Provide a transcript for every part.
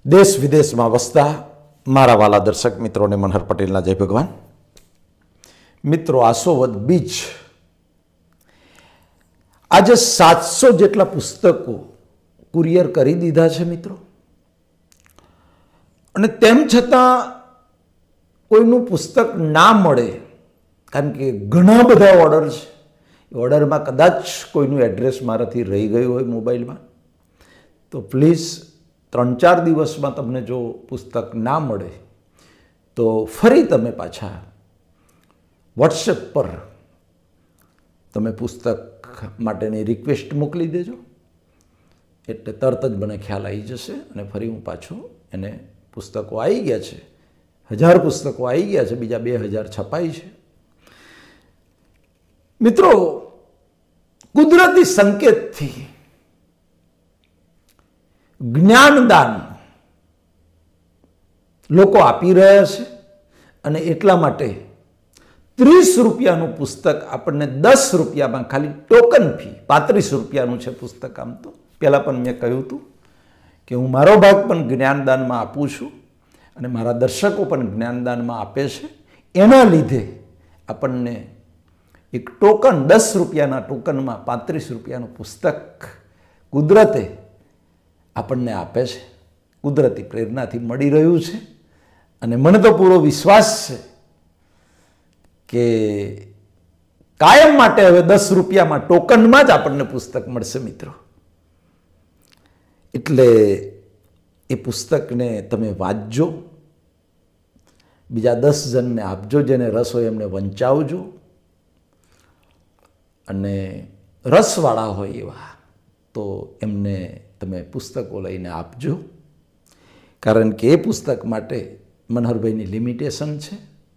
દેશ વિદેશમાં વસતા મારા વાલા દર્શક મિત્રોને મનહર પટેલના જય ભગવાન. મિત્રો, આસોવદ બીજ આજે 700 જેટલા પુસ્તકો કુરિયર કરી દીધા છે મિત્રો. અને તેમ છતાં કોઈનું પુસ્તક ના મળે, કારણ કે ઘણા બધા ઓર્ડર છે. ઓર્ડરમાં કદાચ કોઈનું એડ્રેસ મારાથી રહી ગયું હોય મોબાઈલમાં, તો પ્લીઝ 3-4 દિવસમાં તમને જો પુસ્તક ના મળે તો ફરી તમે પાછા વોટ્સએપ પર તમે પુસ્તક માટેની રિક્વેસ્ટ મોકલી દેજો, એટલે તરત જ મને ખ્યાલ આવી જશે અને ફરી હું પાછો એને પુસ્તકો આવી ગયા છે, 1000 પુસ્તકો આવી ગયા છે, બીજા 2000 છપાઈ છે. મિત્રો, કુદરતી સંકેતથી જ્ઞાનદાન લોકો આપી રહ્યા છે અને એટલા માટે 30 રૂપિયાનું પુસ્તક આપણને 10 રૂપિયામાં ખાલી ટોકન ફી 35 રૂપિયાનું છે પુસ્તક. આમ તો પહેલાં પણ મેં કહ્યું હતું કે હું મારો ભાગ પણ જ્ઞાનદાનમાં આપું છું અને મારા દર્શકો પણ જ્ઞાનદાનમાં આપે છે. એના લીધે આપણને એક ટોકન 10 રૂપિયાના ટોકનમાં 35 રૂપિયાનું પુસ્તક કુદરતે આપણને આપે છે. કુદરતી પ્રેરણાથી મળી રહ્યું છે અને મને તો પૂરો વિશ્વાસ છે કે કાયમ માટે હવે 10 રૂપિયામાં ટોકનમાં જ આપણને પુસ્તક મળશે મિત્રો. એટલે એ પુસ્તકને તમે વાંચજો, બીજા 10 જણને આપજો, જેને રસ હોય એમને વંચાવજો અને રસવાળા હોય એવા તો એમને તમે પુસ્તકો લઈને આપજો, કારણ કે એ પુસ્તક માટે મનહરભાઈની લિમિટેશન છે.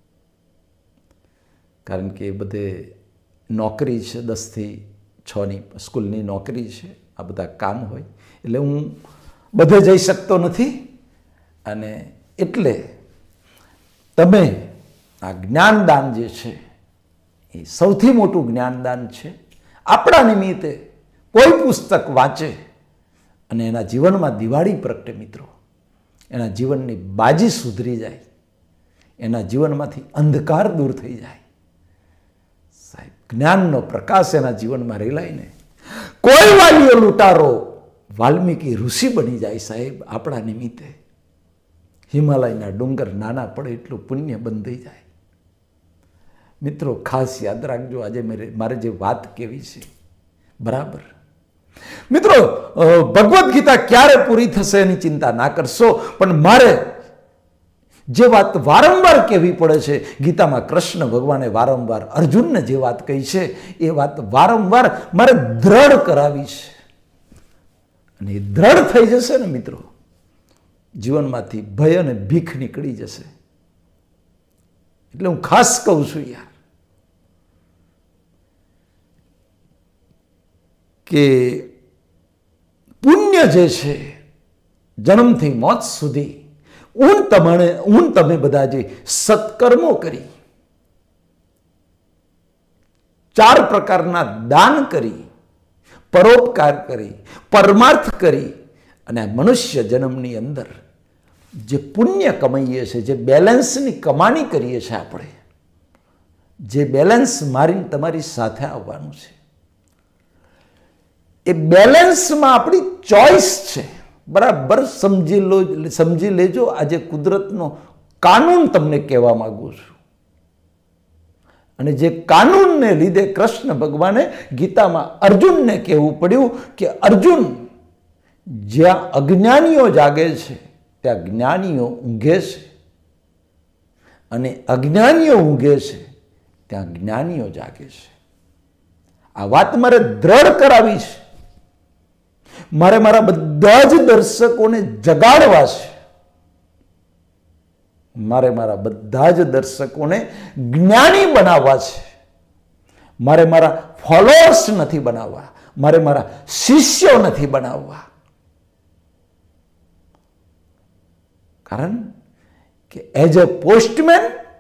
કારણ કે એ બધે નોકરી છે, 10 થી 6ની સ્કૂલની નોકરી છે, આ બધા કામ હોય એટલે હું બધે જઈ શકતો નથી. અને એટલે તમે આ જ્ઞાનદાન જે છે એ સૌથી મોટું જ્ઞાનદાન છે. આપણા નિમિત્તે કોઈ પુસ્તક વાંચે અને એના જીવનમાં દિવાળી પ્રગટે મિત્રો, એના જીવનની બાજી સુધરી જાય, એના જીવનમાંથી અંધકાર દૂર થઈ જાય સાહેબ, જ્ઞાનનો પ્રકાશ એના જીવનમાં રેલાઈને કોઈ વાલીઓ લૂંટારો વાલ્મીકી ઋષિ બની જાય સાહેબ. આપણા નિમિત્તે હિમાલયના ડુંગર નાના પડે એટલું પુણ્ય બંધાઈ જાય. મિત્રો, ખાસ યાદ રાખજો, આજે મારે જે વાત કેવી છે બરાબર. મિત્રો, ભગવદ્ ગીતા ક્યારે પૂરી થશે એની ચિંતા ના કરશો, પણ મારે જે વાત વારંવાર કહેવી પડે છે, ગીતામાં કૃષ્ણ ભગવાને વારંવાર અર્જુનને જે વાત કહી છે એ વાત વારંવાર મારે દ્રઢ કરાવી છે. અને એ દ્રઢ થઈ જશે ને મિત્રો, જીવનમાંથી ભય અને ભીખ નીકળી જશે. એટલે હું ખાસ કહું છું યાર કે પુણ્ય જે છે જન્મથી મોત સુધી તમે બધા જે સત્કર્મો કરી, 4 પ્રકારના દાન કરી, પરોપકાર કરી, પરમાર્થ કરી અને મનુષ્ય જન્મની અંદર જે પુણ્ય કમાઈએ છીએ, જે બેલેન્સની કમાણી કરીએ છીએ, આપણે જે બેલેન્સ મારીને તમારી સાથે આવવાનું છે, એ બેલેન્સમાં આપણી ચોઈસ છે. બરાબર સમજી લેજો. આજે કુદરતનો કાનૂન તમને કહેવા માંગુ છું. અને જે કાનૂનને લીધે કૃષ્ણ ભગવાને ગીતામાં અર્જુનને કહેવું પડ્યું કે અર્જુન, જ્યાં અજ્ઞાનીઓ જાગે છે ત્યાં જ્ઞાનીઓ ઊંઘે છે, અને અજ્ઞાનીઓ ઊંઘે છે ત્યાં જ્ઞાનીઓ જાગે છે. આ વાત મારે દ્રઢ કરાવી છે. મારે મારા બધા જ દર્શકોને જગાડવા છે. મારે મારા બધા જ દર્શકોને જ્ઞાની બનાવવા છે. મારે મારા ફોલોઅર્સ નથી બનાવવા, મારે મારા શિષ્યો નથી બનાવવા. કારણ કે એઝ અ પોસ્ટમેન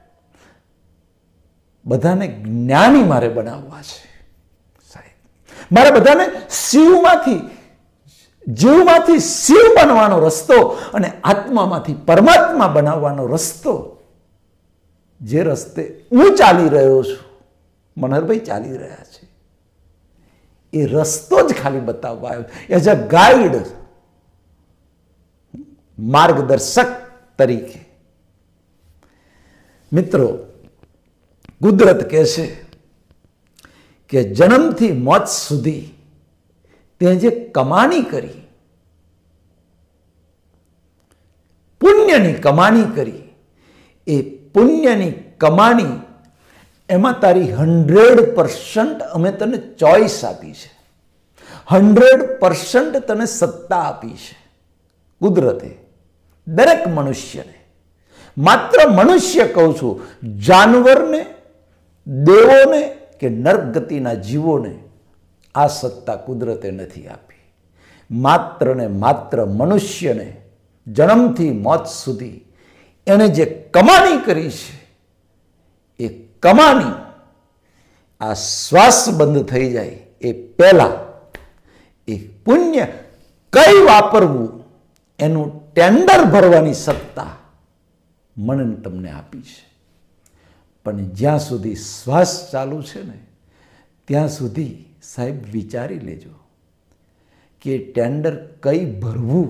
બધાને જ્ઞાની મારે બનાવવા છે સાહેબ. મારે બધાને શિવમાંથી જીવમાંથી શિવ બનવાનો રસ્તો અને આત્મામાંથી પરમાત્મા બનાવવાનો રસ્તો, જે રસ્તે હું ચાલી રહ્યો છું, મનહરભાઈ ચાલી રહ્યા છે, એ રસ્તો જ ખાલી બતાવવા આવ્યો, એઝ અ ગાઈડ, માર્ગદર્શક તરીકે. મિત્રો, કુદરત કહે છે કે જન્મથી મોત સુધી તે જે કમાણી કરી, પુણ્યની કમાણી કરી, એ પુણ્યની કમાણી એમાં તારી 100% અમે તને ચોઈસ આપી છે, 100% તને સત્તા આપી છે કુદરતે, દરેક મનુષ્યને. માત્ર મનુષ્ય કહું છું, જાનવરને, દેવોને કે નરગતિના જીવોને આ સત્તા કુદરતે નથી આપી. માત્ર ને માત્ર મનુષ્યને જન્મથી મોત સુધી એણે જે કમાણી કરી છે, એ કમાણી આ શ્વાસ બંધ થઈ જાય એ પહેલા એ પુણ્ય કઈ વાપરવું એનું ટેન્ડર ભરવાની સત્તા મને તમને આપી છે. પણ જ્યાં સુધી શ્વાસ ચાલુ છે ને, ત્યાં સુધી સાહેબ વિચારી લેજો કે ટેન્ડર કઈ ભરવું.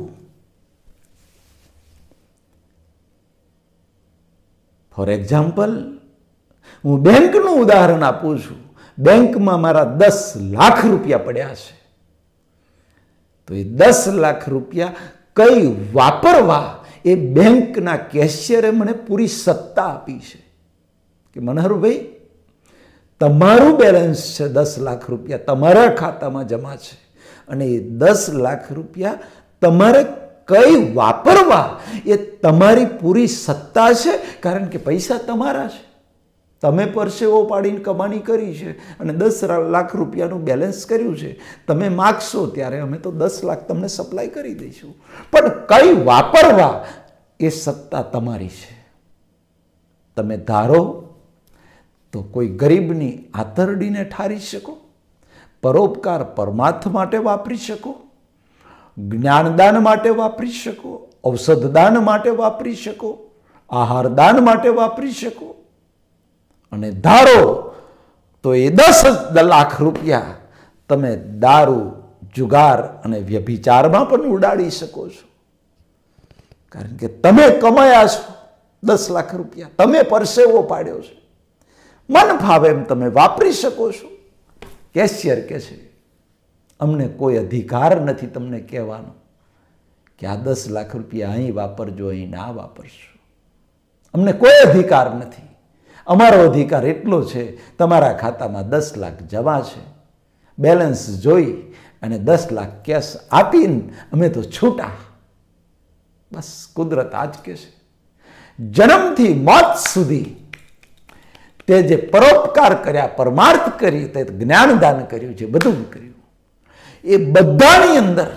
ફોર એક્ઝામ્પલ, હું બેંકનું ઉદાહરણ આપું છું. બેંકમાં મારા 10 લાખ રૂપિયા પડ્યા છે, તો એ 10 લાખ રૂપિયા કઈ વાપરવા એ બેંકના કેશિયરે મને પૂરી સત્તા આપી છે કે મનહરભાઈ, તમારું બેલેન્સ છે 10 લાખ રૂપિયા તમારા ખાતામાં જમા છે, અને એ 10 લાખ રૂપિયા તમારે કઈ વાપરવા એ તમારી પૂરી સત્તા છે, કારણ કે પૈસા તમારા છે, તમે પરસેવો પાડીને કમાણી કરી છે અને 10 લાખ રૂપિયાનું બેલેન્સ કર્યું છે. તમે માગશો ત્યારે અમે તો 10 લાખ તમને સપ્લાય કરી દઈશું, પણ કઈ વાપરવા એ સત્તા તમારી છે. તમે ધારો તો કોઈ ગરીબની આંતરડીને ઠારી શકો, પરોપકાર પરમાર્થ માટે વાપરી શકો, જ્ઞાનદાન માટે વાપરી શકો, ઔષધદાન માટે વાપરી શકો, આહારદાન માટે વાપરી શકો, અને ધારો તો એ 10 લાખ રૂપિયા તમે દારૂ, જુગાર અને વ્યભિચારમાં પણ ઉડાડી શકો છો, કારણ કે તમે કમાયા છો 10 લાખ રૂપિયા, તમે પરસેવો પાડ્યો છે, મન ફાવે એમ તમે વાપરી શકો છો. કેશિયર કહે છે અમને કોઈ અધિકાર નથી તમને કહેવાનો કે આ 10 લાખ રૂપિયા અહીં વાપરજો, અહીં ના વાપરશો. અમને કોઈ અધિકાર નથી. અમારો અધિકાર એટલો છે, તમારા ખાતામાં 10 લાખ જમા છે, બેલેન્સ જોઈ અને 10 લાખ કેશ આપીને અમે તો છૂટા. બસ કુદરત આજ કહે છે. જન્મથી મોત સુધી તે જે પરોપકાર કર્યા, પરમાર્થ કરી, તે જ્ઞાનદાન કર્યું છે, બધું કર્યું, એ બધાની અંદર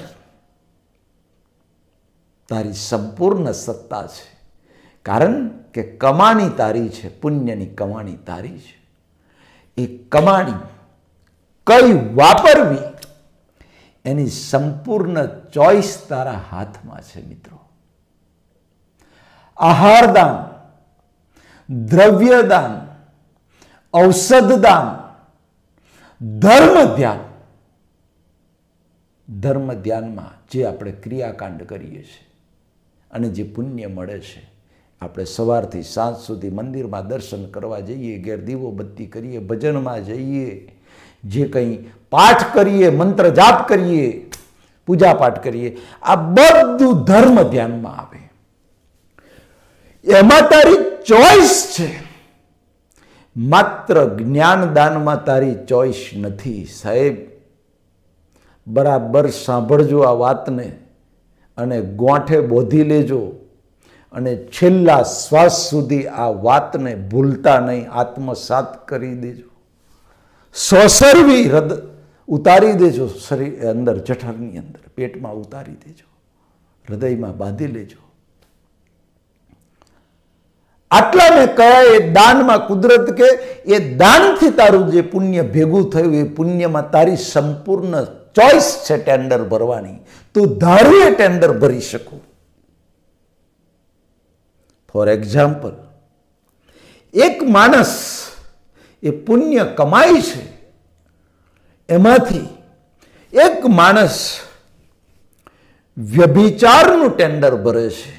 તારી સંપૂર્ણ સત્તા છે, કારણ કે કમાણી તારી છે, પુણ્યની કમાણી તારી છે. એ કમાણી કઈ વાપરવી એની સંપૂર્ણ ચોઈસ તારા હાથમાં છે. મિત્રો, આહારદાન, દ્રવ્યદાન, ઔષધદાન, ધર્મ ધ્યાન, ધર્મ ધ્યાનમાં જે આપણે ક્રિયાકાંડ કરીએ છીએ અને જે પુણ્ય મળે છે, આપણે સવારથી સાંજ સુધી મંદિરમાં દર્શન કરવા જઈએ, ઘેર દીવો બત્તી કરીએ, ભજનમાં જઈએ, જે કંઈ પાઠ કરીએ, મંત્ર જાપ કરીએ, પૂજા પાઠ કરીએ, આ બધું ધર્મ ધ્યાનમાં આવે. એમાં તારી ચોઈસ છે. માત્ર જ્ઞાનદાનમાં તારી ચોઈસ નથી. સાહેબ, બરાબર સાંભળજો આ વાતને અને ગોંઠે બોધી લેજો, અને છેલ્લા શ્વાસ સુધી આ વાતને ભૂલતા નહીં, આત્મસાત કરી દેજો. સોસરવી ઉતારી દેજો, શરીર અંદર, જઠરની અંદર, પેટમાં ઉતારી દેજો, હૃદયમાં બાંધી લેજો. આટલા મેં કહ્યા એ દાનમાં કુદરત કે એ દાનથી તારું જે પુણ્ય ભેગું થયું, એ પુણ્યમાં તારી સંપૂર્ણ ચોઈસ છે ટેન્ડર ભરવાની, તું ધારું એ ટેન્ડર ભરી શકું. ફોર એક્ઝામ્પલ, એક માણસ એ પુણ્ય કમાય છે, એમાંથી એક માણસ વ્યભિચારનું ટેન્ડર ભરે છે.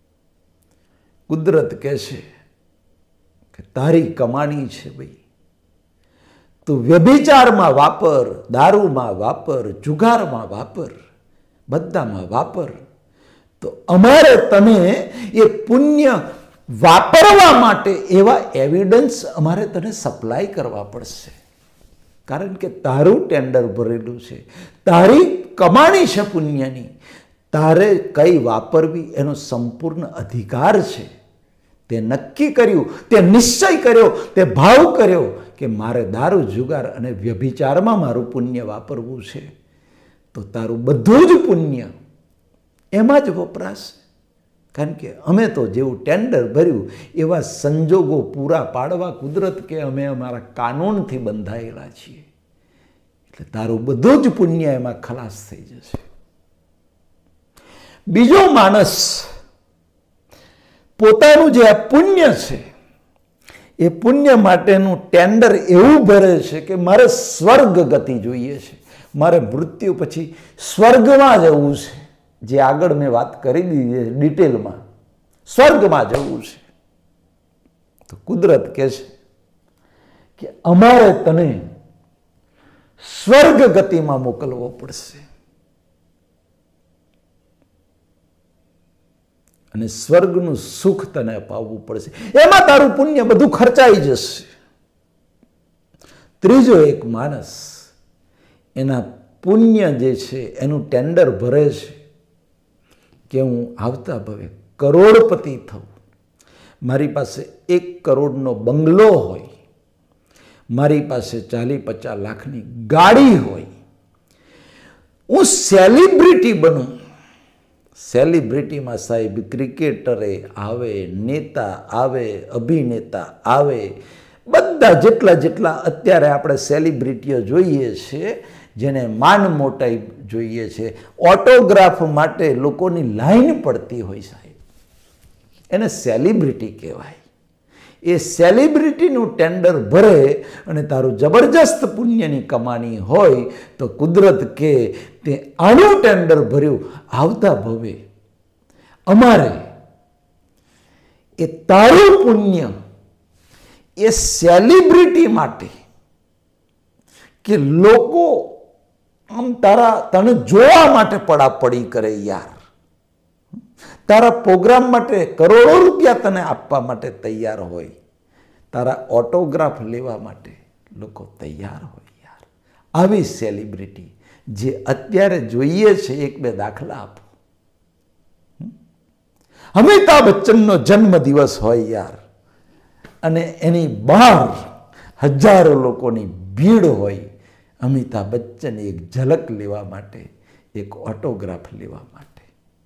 કુદરત કહે છે કે તારી કમાણી છે ભાઈ, તું વ્યભિચારમાં વાપર, દારૂમાં વાપર, જુગારમાં વાપર, બધામાં વાપર. તો અમારે તને એ પુણ્ય વાપરવા માટે એવા એવિડન્સ અમારે તને સપ્લાય કરવા પડશે, કારણ કે તારું ટેન્ડર ભરેલું છે, તારી કમાણી છે પુણ્યની, તારે કઈ વાપરવી એનો સંપૂર્ણ અધિકાર છે. તે નક્કી કર્યું, તે નિશ્ચય કર્યો, તે ભાવ કર્યો કે મારે દારૂ, જુગાર અને વ્યભિચારમાં મારું પુણ્ય વાપરવું છે, તો તારું બધું જ પુણ્ય એમાં જ વપરાશે. કારણ કે અમે તો જેવું ટેન્ડર ભર્યું એવા સંજોગો પૂરા પાડવા કુદરત કે અમે અમારા કાનૂનથી બંધાયેલા છીએ, એટલે તારું બધું જ પુણ્ય એમાં ખલાસ થઈ જશે. બીજો માણસ પોતાનું જે આ પુણ્ય છે એ પુણ્ય માટેનું ટેન્ડર એવું ભરે છે કે મારે સ્વર્ગ ગતિ જોઈએ છે, મારે મૃત્યુ પછી સ્વર્ગમાં જવું છે. જે આગળ મેં વાત કરી દીધી ડિટેલમાં, સ્વર્ગમાં જવું છે. તો કુદરત કહે છે કે અમારે તને સ્વર્ગ ગતિમાં મોકલવો પડશે, અને સ્વર્ગનું સુખ તને અપાવવું પડશે. એમાં તારું પુણ્ય બધું ખર્ચાઈ જશે. ત્રીજો એક માણસ એના પુણ્ય જે છે એનું ટેન્ડર ભરે છે કે હું આવતા ભવે કરોડપતિ થઉં, મારી પાસે 1 કરોડનો બંગલો હોય, મારી પાસે 40-50 લાખની ગાડી હોય, હું સેલિબ્રિટી બનું. સેલિબ્રિટીમાં સાહેબ ક્રિકેટરે આવે, નેતા આવે, અભિનેતા આવે, બધા જેટલા અત્યારે આપણે સેલિબ્રિટીઓ જોઈએ છે, જેને માન મોટાઈ જોઈએ છે, ઓટોગ્રાફ માટે લોકોની લાઈન પડતી હોય સાહેબ, એને સેલિબ્રિટી કહેવાય. એ સેલિબ્રિટીનું ટેન્ડર ભરે અને તારું જબરજસ્ત પુણ્યની કમાણી હોય તો કુદરત કે તે આનું ટેન્ડર ભર્યું, આવતા ભવે અમારે એ તારું પુણ્ય એ સેલિબ્રિટી માટે કે લોકો આમ તને જોવા માટે પડાપડી કરે યાર, તારા પ્રોગ્રામ માટે કરોડો રૂપિયા તને આપવા માટે તૈયાર હોય, તારા ઓટોગ્રાફ લેવા માટે લોકો તૈયાર હોય યાર. આવી સેલિબ્રિટી જે અત્યારે જોઈએ છે, 1-2 દાખલા આપો. અમિતાભ બચ્ચનનો જન્મદિવસ હોય યાર, અને એની બહાર હજારો લોકોની ભીડ હોય, અમિતાભ બચ્ચન એક ઝલક લેવા માટે, એક ઓટોગ્રાફ લેવા માટે.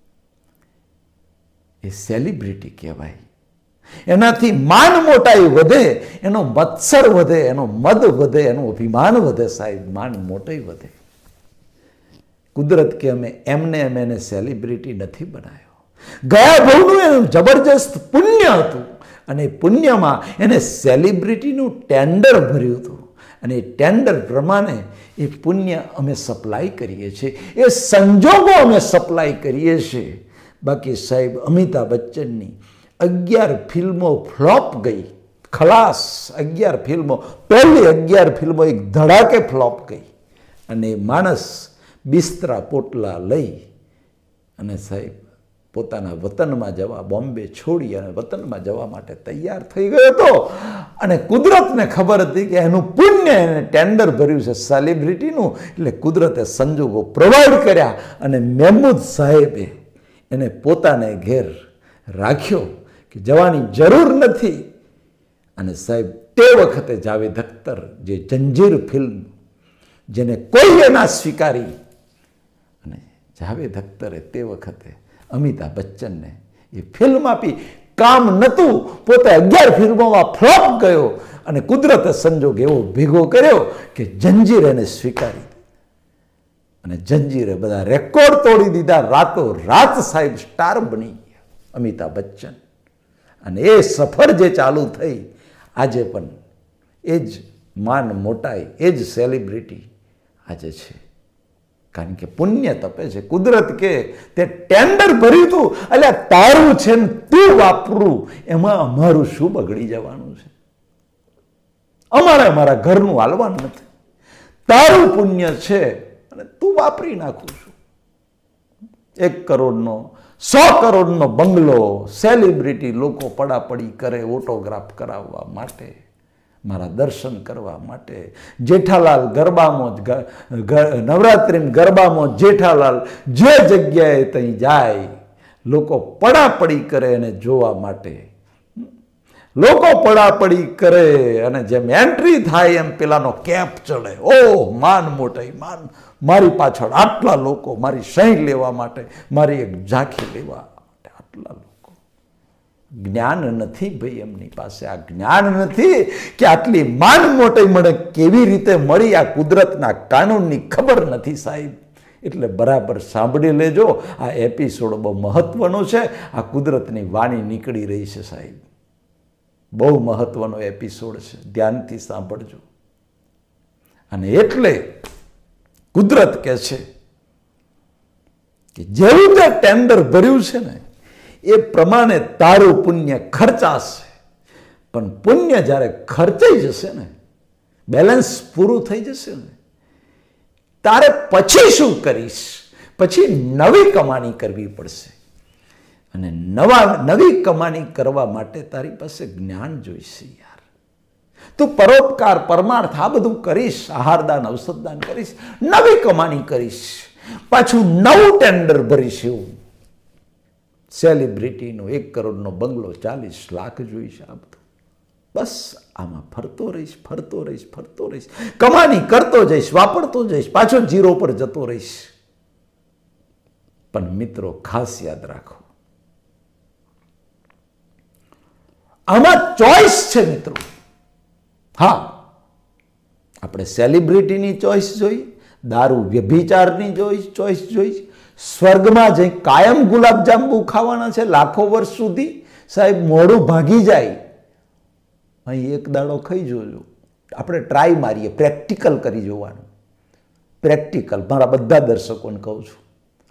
એ સેલિબ્રિટી કહેવાય. એનાથી માન મોટાઈ વધે, એનો મત્સર વધે, એનો મદ વધે, એનું અભિમાન વધે સાહેબ, માન મોટાઈ વધે. કુદરત કે અમે એમને એને સેલિબ્રિટી નથી બનાવ્યો. ગયા ભવનું એનું જબરજસ્ત પુણ્ય હતું, અને પુણ્યમાં એને સેલિબ્રિટીનું ટેન્ડર ભર્યું હતું, અને એ ટેન્ડર પ્રમાણે એ પુણ્ય અમે સપ્લાય કરીએ છીએ, એ સંજોગો અમે સપ્લાય કરીએ છીએ. બાકી સાહેબ અમિતાભ બચ્ચનની 11 ફિલ્મો ફ્લોપ ગઈ, ખલાસ. 11 ફિલ્મો, પહેલી 11 ફિલ્મો એક ધડાકે ફ્લોપ ગઈ, અને માણસ બિસ્તરા પોટલા લઈ અને સાહેબ પોતાના વતનમાં જવા, બોમ્બે છોડી અને વતનમાં જવા માટે તૈયાર થઈ ગયો હતો. અને કુદરતને ખબર હતી કે એનું પુણ્ય એને ટેન્ડર ભર્યું છે સેલિબ્રિટીનું, એટલે કુદરતે સંજોગો પ્રોવાઈડ કર્યા, અને મહેમૂદ સાહેબે એને પોતાને ઘેર રાખ્યો કે જવાની જરૂર નથી. અને સાહેબ તે વખતે જાવેદ અખ્તર, જે જંજીર ફિલ્મ જેને કોઈએ ના સ્વીકારી, અને જાવેદ અખ્તરે તે વખતે અમિતાભ બચ્ચનને એ ફિલ્મ આપી. કામ નહોતું, પોતે 11 ફિલ્મોમાં ફ્લોપ ગયો, અને કુદરતે સંજોગ એવો ભેગો કર્યો કે જંજીર એને સ્વીકારી. અને જંજીરે બધા રેકોર્ડ તોડી દીધા. રાતો રાત સાહેબ સ્ટાર બની ગયા અમિતાભ બચ્ચન. અને એ સફર જે ચાલુ થઈ આજે પણ એ જ માન મોટાઈ, એ જ સેલિબ્રિટી આજે છે. કારણ કે પુણ્ય તપે છે. કુદરત કે તે ટેન્ડર ભર્યું હતું, એટલે તારું છે ને તું વાપરું, એમાં અમારું શું બગડી જવાનું છે? અમારે અમારા ઘરનું હાલવાનું નથી. તારું પુણ્ય છે અને તું વાપરી નાખું છું. 1 કરોડનો 100 કરોડનો બંગલો, સેલિબ્રિટી લોકો પડાપડી કરે ઓટોગ્રાફ કરાવવા માટે, મારા દર્શન કરવા માટે. જેઠાલાલ ગરબામાં નવરાત્રિના ગરબામાં જેઠાલાલ જે જગ્યાએ ત્યાં જાય લોકો પડાપડી કરે અને જોવા માટે. લોકો પડાપડી કરે અને જેમ એન્ટ્રી થાય એમ પેલાનો કેપ ચડે. ઓહ, માન મોટાઈ, માન. મારી પાછળ આટલા લોકો, મારી સહી લેવા માટે, મારી એક ઝાંખી લેવા માટે આટલા લોકો. જ્ઞાન નથી ભાઈ એમની પાસે. આ જ્ઞાન નથી કે આટલી માન મોટાઈ મને કેવી રીતે મળી. આ કુદરતના કાનૂનની ખબર નથી સાહેબ. એટલે બરાબર સાંભળી લેજો. આ એપિસોડ બહુ મહત્વનો છે. આ કુદરતની વાણી નીકળી રહી છે સાહેબ. બહુ મહત્વનો એપિસોડ છે, ધ્યાનથી સાંભળજો. અને એટલે કુદરત કહે છે કે જેવું તે ટેન્ડર ભર્યું છે ને એ પ્રમાણે તારું પુણ્ય ખર્ચાશે. પણ પુણ્ય જ્યારે ખર્ચાઈ જશે ને, બેલેન્સ પૂરું થઈ જશે ને, તારે પછી શું કરીશ? પછી નવી કમાણી કરવી પડશે. અને નવી કમાણી કરવા માટે તારી પાસે જ્ઞાન જોઈશે યાર. તું પરોપકાર, પરમાર્થ આ બધું કરીશ, આહારદાન, ઔષધદાન કરીશ, નવી કમાણી કરીશ, પાછું નવું ટેન્ડર ભરીશ. એવું સેલિબ્રિટીનો 1 કરોડનો બંગલો 40 લાખ જોઈશ. આ બધું બસ આમાં ફરતો રહીશ, ફરતો રહીશ, ફરતો રહીશ, કમાણી કરતો જઈશ, વાપરતો જઈશ, પાછો ઝીરો પર જતો રહીશ. પણ મિત્રો ખાસ યાદ રાખો, આમાં ચોઈસ છે મિત્રો. હા, આપણે સેલિબ્રિટીની ચોઈસ જોઈ, દારૂ વ્યભિચારની ચોઈસ જોઈ, સ્વર્ગમાં જઈ કાયમ ગુલાબજાંબુ ખાવાના છે લાખો વર્ષ સુધી. સાહેબ મોઢું ભાગી જાય, અહીં એક દાડો ખાઈ જોજો. આપણે ટ્રાય મારીએ, પ્રેક્ટિકલ કરી જોવાનું. પ્રેક્ટિકલ મારા બધા દર્શકોને કહું છું,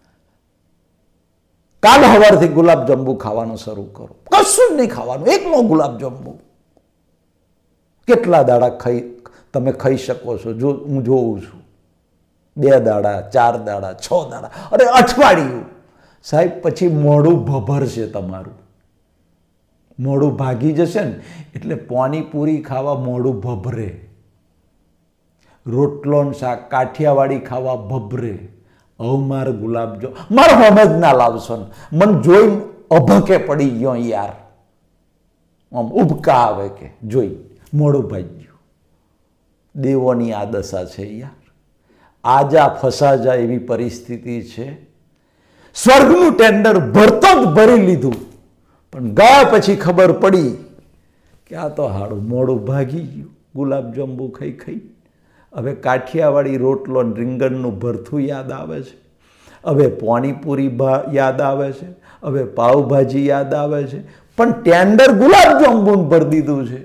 કાલ સવારથી ગુલાબજાંબુ ખાવાનું શરૂ કરો. કશું જ નહીં ખાવાનું, એકલો ગુલાબજાંબુ. કેટલા દાડા તમે ખાઈ શકો છો? જો હું જોઉં છું, 2 દાડા, 4 દાડા, 6 દાડા, અરે અઠવાડિયું. સાહેબ પછી મોઢું ભભરશે તમારું, મોઢું ભાગી જશે ને એટલે પાણીપુરી ખાવા મોઢું ભભરે, રોટલો ને શાક કાઠિયાવાડી ખાવા ભભરે. હવે મારે ગુલાબજાંબુ મારે હમે જ ના લાવશો ને, મને જોઈને અભકે પડી ગયો યાર, આમ ઉબકા આવે કે જોઈ મોઢું ભાગી ગયું. દેવોની આ દશા છે યાર. આજા ફસા જાય એવી પરિસ્થિતિ છે. સ્વર્ગનું ટેન્ડર ભરતો જ ભરી લીધું, પણ ગયા પછી ખબર પડી કે આ તો હાડું મોઢું ભાગી ગયું ગુલાબજાંબુ ખાઈ ખાઈ. હવે કાઠિયાવાડી રોટલો રીંગણનું ભરથું યાદ આવે છે, હવે પાણીપુરી યાદ આવે છે, હવે પાવભાજી યાદ આવે છે, પણ ટેન્ડર ગુલાબજાંબુનું ભરી દીધું છે.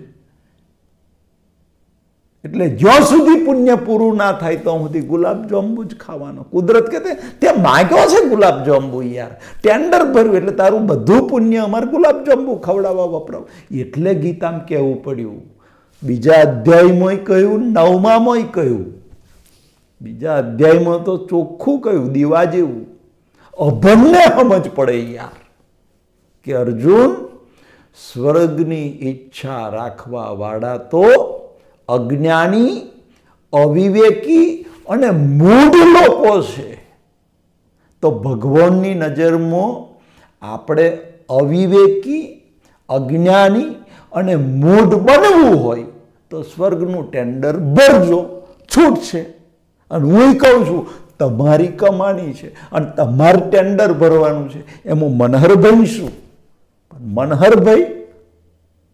એટલે જ્યાં સુધી પુણ્ય પૂરું ના થાય તો સુધી ગુલાબજાંબુ જ ખાવાનો. કુદરત કે તે માગ્યો છે ગુલાબજાંબુ યાર, ટેન્ડર ભર્યું એટલે તારું બધું પુણ્ય અમારે ગુલાબજાંબુ ખવડાવવા વપરાવ. એટલે ગીતામાં કહેવું પડ્યું. બીજા અધ્યાયમાં કહ્યું, 9મામાં કહ્યું. બીજા અધ્યાયમાં તો ચોખ્ખું કહ્યું, દીવા જેવું. અભણને સમજ પડે યાર કે અર્જુન, સ્વર્ગની ઈચ્છા રાખવા વાળા તો અજ્ઞાની, અવિવેકી અને મૂઢ લોકો છે. તો ભગવાનની નજરમાં આપણે અવિવેકી, અજ્ઞાની અને મૂઢ બનવું હોય તો સ્વર્ગનું ટેન્ડર ભરજો, છૂટ છે. અને હું કહું છું તમારી કમાણી છે અને તમારે ટેન્ડર ભરવાનું છે. એમાં મનહરભાઈ શું? મનહરભાઈ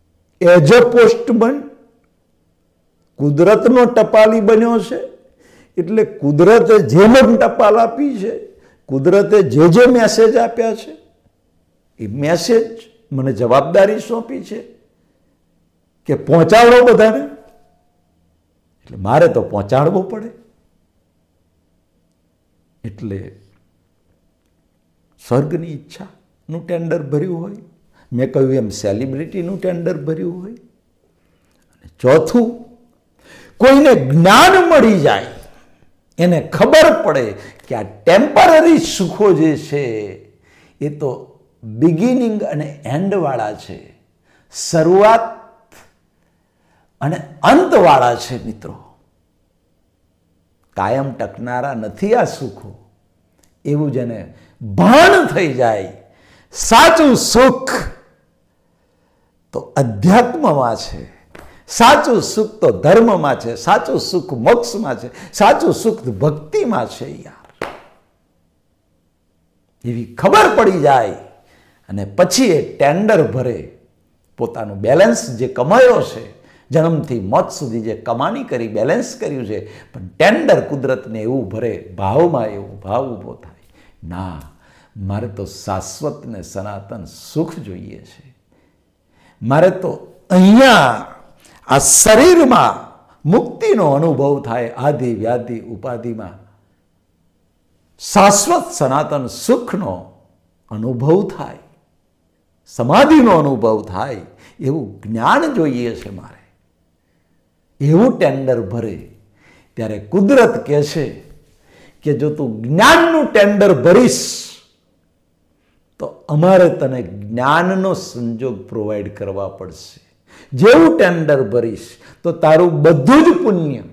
એઝ અ પોસ્ટમેન કુદરતનો ટપાલી બન્યો છે એટલે કુદરતે જે મને ટપાલ આપી છે, કુદરતે જે મેસેજ આપ્યા છે, એ મેસેજ મને જવાબદારી સોંપી છે કે પહોંચાડો બધાને, એટલે મારે તો પહોંચાડવો પડે. એટલે સ્વર્ગની ઈચ્છાનું ટેન્ડર ભર્યું હોય, મેં કહ્યું એમ સેલિબ્રિટીનું ટેન્ડર ભર્યું હોય. અને ચોથું, કોઈને જ્ઞાન મળી જાય, એને ખબર પડે કે આ ટેમ્પરરી સુખો જે છે એ તો બિગિનિંગ અને એન્ડવાળા છે, શરૂઆત અને અંતવાળા છે. મિત્રો, કાયમ ટકનારા નથી આ સુખો. એવું જેને ભાન થઈ જાય, સાચું સુખ તો અધ્યાત્મમાં છે, સાચું સુખ તો ધર્મમાં છે, સાચું સુખ મોક્ષમાં છે, સાચું સુખ ભક્તિમાં છે. યાર, એવી ખબર પડી જાય અને પછી એ ટેન્ડર ભરે. પોતાનું બેલેન્સ જે કમાયો છે, જન્મથી મોત સુધી જે કમાણી કરી, બેલેન્સ કર્યું છે, પણ ટેન્ડર કુદરતને એવું ભરે, ભાવમાં એવું ભાવ ઊભો થાય, ના, મારે તો શાશ્વત ને સનાતન સુખ જોઈએ છે. મારે તો અહીંયા આ શરીરમાં મુક્તિનો અનુભવ થાય, આદિ વ્યાધિ ઉપાધિમાં શાશ્વત સનાતન સુખનો અનુભવ થાય, સમાધિનો અનુભવ થાય, એવું જ્ઞાન જોઈએ છે મારે. એવું ટેન્ડર ભરે ત્યારે કુદરત કહે છે કે જો તું જ્ઞાનનું ટેન્ડર ભરીશ તો અમારે તને જ્ઞાનનો સંજોગ પ્રોવાઈડ કરવા પડશે. જેવું ટેન્ડર ભરીશ તો તારું બધું જ પુણ્ય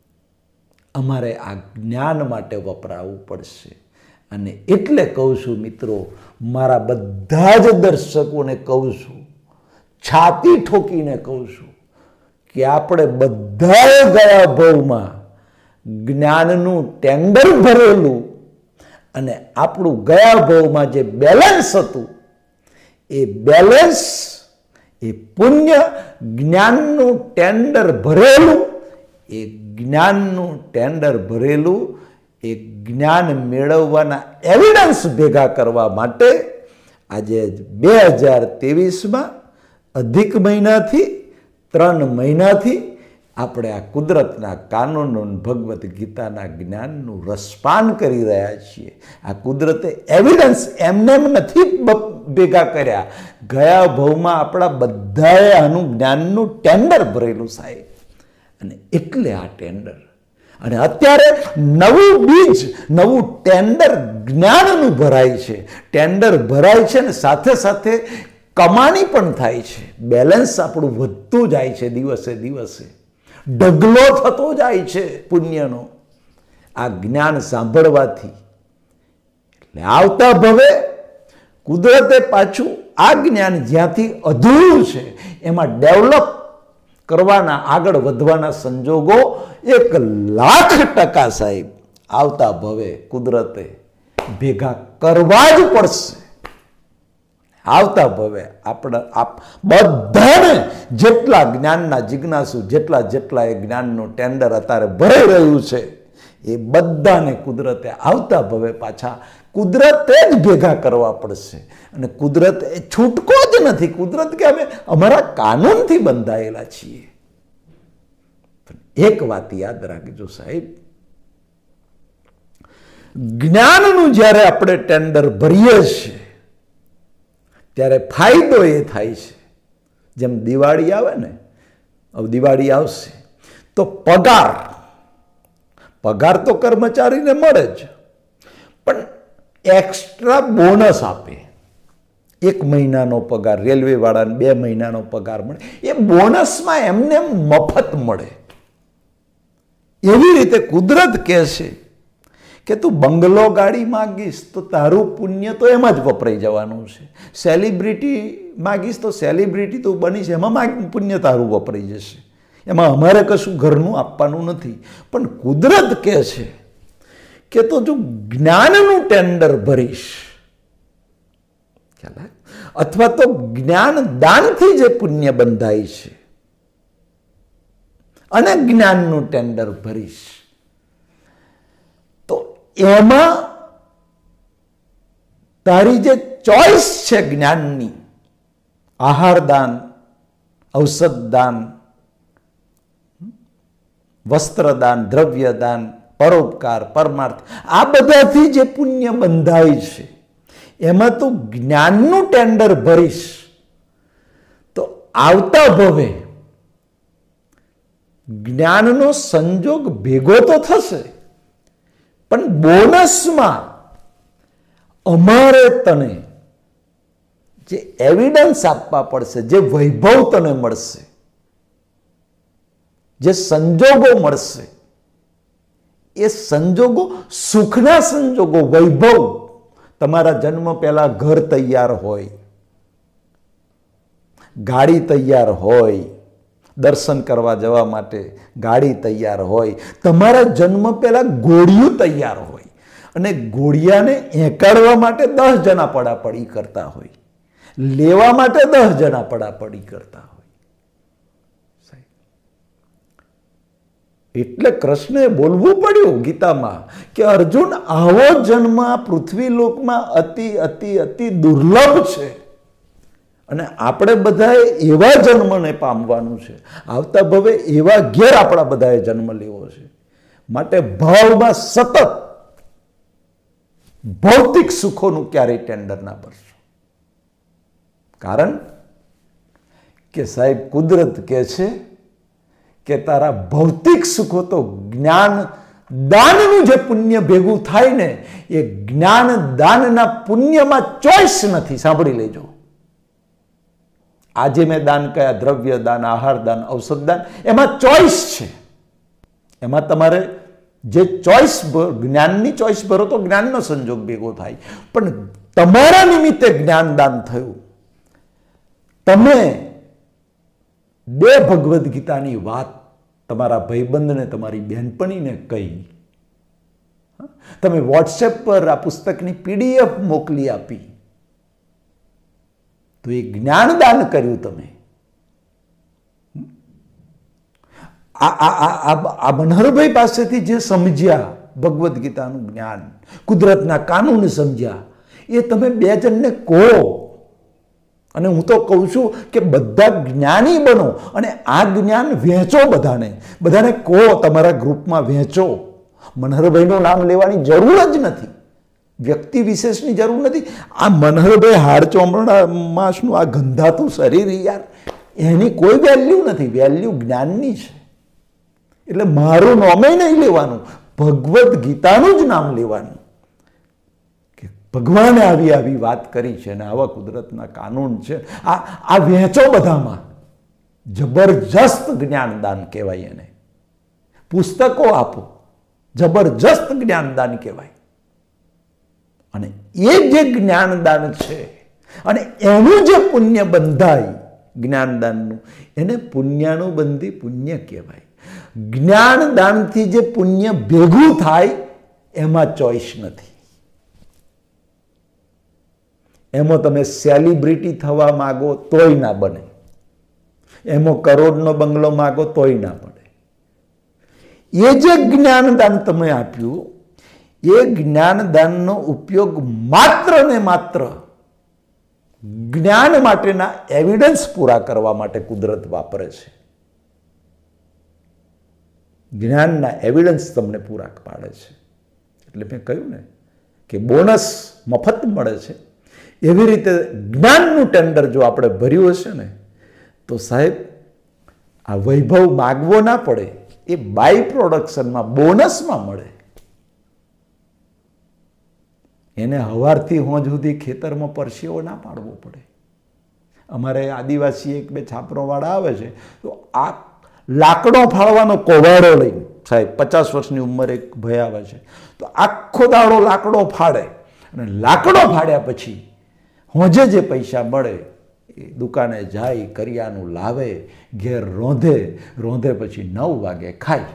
અમારે આ જ્ઞાન માટે વપરાવવું પડશે. અને એટલે કહું છું મિત્રો, મારા બધા જ દર્શકોને કહું છું, છાતી ઠોકીને કહું છું કે આપણે બધાએ ગયા ભવમાં જ્ઞાનનું ટેન્ડર ભરેલું અને આપણું ગયા ભવમાં જે બેલેન્સ હતું એ બેલેન્સ, એ પુણ્ય, જ્ઞાનનું ટેન્ડર ભરેલું, એ જ્ઞાનનું ટેન્ડર ભરેલું, એ જ્ઞાન મેળવવાના એવિડન્સ ભેગા કરવા માટે આજે 2023માં અધિક મહિનાથી 3 મહિનાથી આપણે આ કુદરતના કાનૂનો, ભગવદ્ ગીતાના જ્ઞાનનું રસપાન કરી રહ્યા છીએ. આ કુદરતે એવિડન્સ એમને નથી ભેગા કર્યા, ગયા ભવમાં આપણા બધાએ આનું જ્ઞાનનું ટેન્ડર ભરેલું સાહેબ. અને એટલે આ ટેન્ડર, અને અત્યારે નવું બીજ, નવું ટેન્ડર જ્ઞાનનું ભરાય છે. ટેન્ડર ભરાય છે ને સાથે સાથે કમાણી પણ થાય છે. બેલેન્સ આપણું વધતું જાય છે, દિવસે દિવસે ઢગલો થતો જાય છે પુણ્યનો આ જ્ઞાન સાંભળવાથી. એટલે આવતા ભવે કુદરતે પાછું આ જ્ઞાન જ્યાંથી અધૂરું છે એમાં ડેવલપ કરવાના, આગળ વધવાના સંજોગો 1,00,000% સાહેબ આવતા ભવે કુદરતે ભેગા કરવા જ પડશે. આવતા ભવે આપણા બધાને જેટલા જ્ઞાનના જિજ્ઞાસુ, જેટલા એ જ્ઞાનનું ટેન્ડર અત્યારે ભરાઈ રહ્યું છે, એ બધાને કુદરતે આવતા ભવે પાછા કુદરતે જ ભેગા કરવા પડશે. અને કુદરત એ છૂટકો જ નથી. કુદરત કે અમે અમારા કાનૂનથી બંધાયેલા છીએ. એક વાત યાદ રાખજો સાહેબ, જ્ઞાનનું જ્યારે આપણે ટેન્ડર ભરીએ છીએ ત્યારે ફાયદો એ થાય છે, જેમ દિવાળી આવે ને, હવે દિવાળી આવશે તો પગાર તો કર્મચારીને મળે જ, પણ એક્સ્ટ્રા બોનસ આપે. 1 મહિનાનો પગાર રેલવે વાળાને 2 મહિનાનો પગાર મળે, એ બોનસમાં એમને મફત મળે. એવી રીતે કુદરત કહે છે કે તું બંગલો ગાડી માગીશ તો તારું પુણ્ય તો એમાં જ વપરાઈ જવાનું છે. સેલિબ્રિટી માગીશ તો સેલિબ્રિટી તું બનીશ, એમાં પુણ્ય તારું વપરાઈ જશે. એમાં અમારે કશું ઘરનું આપવાનું નથી. પણ કુદરત કહે છે કે તો જો જ્ઞાનનું ટેન્ડર ભરીશ, અથવા તો જ્ઞાન દાનથી જે પુણ્ય બંધાય છે અને જ્ઞાનનું ટેન્ડર ભરીશ એમાં તારી જે ચોઈસ છે જ્ઞાનની, આહારદાન, ઔષધદાન, વસ્ત્રદાન, દ્રવ્યદાન, પરોપકાર, પરમાર્થ, આ બધાથી જે પુણ્ય બંધાય છે એમાં તું જ્ઞાનનું ટેન્ડર ભરીશ તો આવતા ભવે જ્ઞાનનો સંજોગ ભેગો તો થશે, પણ બોનસમાં અમારે તને જે એવિડન્સ આપવા પડશે, જે વૈભવ તને મળશે, જે સંજોગો મળશે, એ સંજોગો સુખના સંજોગો, વૈભવ. તમારા જન્મ પહેલા ઘર તૈયાર હોય, ગાડી તૈયાર હોય, દર્શન કરવા જવા માટે ગાડી તૈયાર હોય, તમારા જન્મ પહેલા ઘોડિયું તૈયાર હોય, અને ઘોડિયાને એંકાડવા માટે 10 જણા પડાપડી કરતા હોય, લેવા માટે 10 જણા પડાપડી કરતા હોય. એટલે કૃષ્ણએ બોલવું પડ્યું ગીતામાં કે અર્જુન, આવો જન્મ પૃથ્વી લોકમાં અતિ અતિ અતિ દુર્લભ છે, અને આપણે બધાએ એવા જન્મને પામવાનું છે. આવતા ભવે એવા ઘેર આપણા બધાએ જન્મ લેવો છે. માટે ભાવમાં સતત ભૌતિક સુખોનું ક્યારેય ટેન્ડર ના ભરશો. કારણ કે સાહેબ, કુદરત કહે છે કે તારા ભૌતિક સુખો તો જ્ઞાન દાનનું જે પુણ્ય ભેગું થાય ને, એ જ્ઞાન દાનના પુણ્યમાં ચોઈસ નથી. સાંભળી લેજો. આજે મેં દાન કયા, દ્રવ્ય દાન, આહાર દાન, ઔષધ દાન, એમાં ચોઈસ છે. એમાં તમારે જે ચોઈસ, જ્ઞાનની ચોઈસ ભરો તો જ્ઞાનનો સંજોગ ભેગો થાય. પણ તમારા નિમિત્તે જ્ઞાન દાન થયું. તમે 2 ભગવદ્ ગીતાની વાત તમારા ભાઈબંધને, તમારી બહેનપણીને કહી, તમે વોટ્સએપ પર આ પુસ્તકની PDF મોકલી આપી, તો એ જ્ઞાનદાન કર્યું. તમે આ મનહરભાઈ પાસેથી જે સમજ્યા ભગવદ્ ગીતાનું જ્ઞાન, કુદરતના કાનૂન સમજ્યા, એ તમે 2 જણને કહો. અને હું તો કહું છું કે બધા જ્ઞાની બનો અને આ જ્ઞાન વહેંચો. બધાને કહો, તમારા ગ્રુપમાં વહેંચો. મનહરભાઈનું નામ લેવાની જરૂર જ નથી, વ્યક્તિ વિશેષની જરૂર નથી. આ મનહરભાઈ હાડ ચોમડા માસનું આ ગંધાતું શરીર, યાર, એની કોઈ વેલ્યુ નથી. વેલ્યુ જ્ઞાનની છે. એટલે મારું નામે નહીં લેવાનું, ભગવદ્ ગીતાનું જ નામ લેવાનું. ભગવાને આવી વાત કરી છે, અને આવા કુદરતના કાનૂન છે. આ વહેંચો બધામાં. જબરજસ્ત જ્ઞાનદાન કહેવાય એને. પુસ્તકો આપો, જબરજસ્ત જ્ઞાનદાન કહેવાય. અને એ જે જ્ઞાનદાન છે, અને એનું જે પુણ્ય બંધાય જ્ઞાનદાનનું, એને પુણ્યાનુબંધી પુણ્ય કહેવાય. જ્ઞાનદાનથી જે પુણ્ય ભેગું થાય એમાં ચોઈસ નથી. એમાં તમે સેલિબ્રિટી થવા માગો તોય ના બને, એમાં કરોડનો બંગલો માગો તોય ના બને. એ જે જ્ઞાનદાન તમે આપ્યું, એ જ્ઞાનદાનનો ઉપયોગ માત્ર ને માત્ર જ્ઞાન માટેના એવિડન્સ પૂરા કરવા માટે કુદરત વાપરે છે. જ્ઞાનના એવિડન્સ તમને પૂરા પાડે છે. એટલે મેં કહ્યું ને કે બોનસ મફત મળે છે. એવી રીતે જ્ઞાનનું ટેન્ડર જો આપણે ભર્યું હશે ને, તો સાહેબ આ વૈભવ માગવો ના પડે. એ બાય પ્રોડક્શનમાં, બોનસમાં મળે. એને હવારથી હોંજ સુધી ખેતરમાં પરસેવો ના પાડવો પડે. અમારે આદિવાસી 1-2 છાપરોવાળા આવે છે, તો આ લાકડો ફાળવાનો કોવાડો લઈને, સાહેબ 50 વર્ષની ઉંમરે એક ભાઈ આવે છે, તો આખો દાડો લાકડો ફાડે, અને લાકડો ફાડ્યા પછી હોંજે જે પૈસા મળે એ દુકાને જાય, કરિયાનું લાવે, ઘેર રોંધે પછી 9 વાગે ખાય,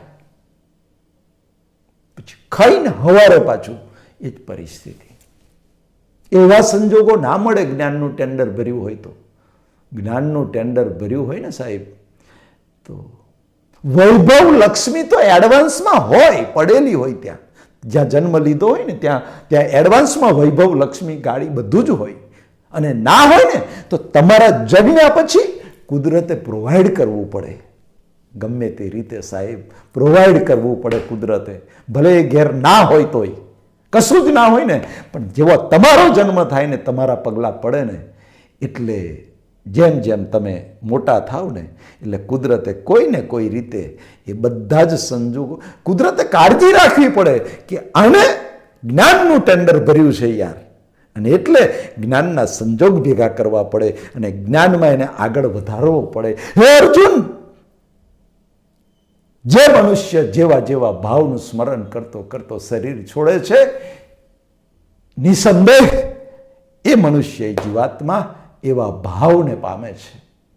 પછી ખાઈને હવારે પાછું એ જ પરિસ્થિતિ. એવા સંજોગો ના મળે જ્ઞાનનું ટેન્ડર ભર્યું હોય તો. જ્ઞાનનું ટેન્ડર ભર્યું હોય ને સાહેબ, તો વૈભવ લક્ષ્મી તો એડવાન્સમાં હોય, પડેલી હોય ત્યાં. જ્યાં જન્મ લીધો હોય ને ત્યાં એડવાન્સમાં વૈભવ, લક્ષ્મી, ગાડી બધું જ હોય. અને ના હોય ને તો તમારા જન્મ્યા પછી કુદરતે પ્રોવાઈડ કરવું પડે. ગમે તે રીતે સાહેબ પ્રોવાઈડ કરવું પડે કુદરતે. ભલે ઘેર ના હોય તોય, કશું જ ના હોય ને, પણ જેવો તમારો જન્મ થાય ને, તમારા પગલાં પડે ને, એટલે જેમ જેમ તમે મોટા થાવ ને એટલે કુદરતે કોઈ ને કોઈ રીતે એ બધા જ સંજોગો, કુદરતે કાળજી રાખવી પડે કે આને જ્ઞાનનું ટેન્ડર ભર્યું છે યાર, અને એટલે જ્ઞાનના સંજોગ ભેગા કરવા પડે અને જ્ઞાનમાં એને આગળ વધારવો પડે. હે અર્જુન, જે મનુષ્ય જેવા જેવા ભાવનું સ્મરણ કરતો કરતો શરીર છોડે છે, નિસંદેહ એ મનુષ્ય જીવાત્મા એવા ભાવને પામે છે.